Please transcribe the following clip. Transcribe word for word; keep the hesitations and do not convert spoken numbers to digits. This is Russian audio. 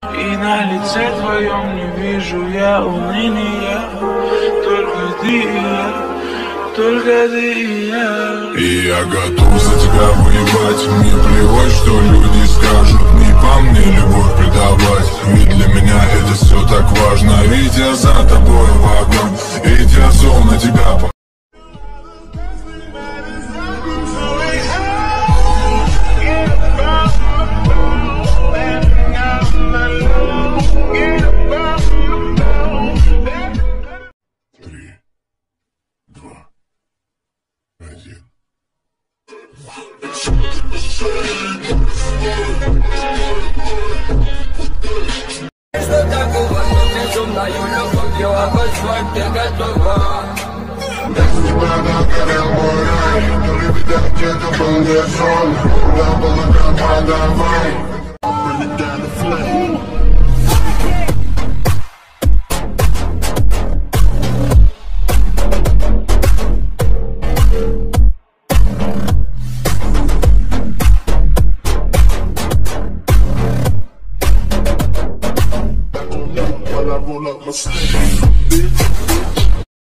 И на лице твоем не вижу я уныния. Только ты и я, только ты и я. И я готов за тебя воевать. Мне плевать, что люди скажут. Не по мне любовь предавать. Ведь для меня это все так важно. Ведь я за тобой в огонь. Ведь я зол на тебя. Что такого, но безумною любовью огонь свой ты готова. Без тебя догорел мой рай. То ли видать, где-то был не сон. Да было как подавай. Bring it down to flame. When I roll up my sleeve.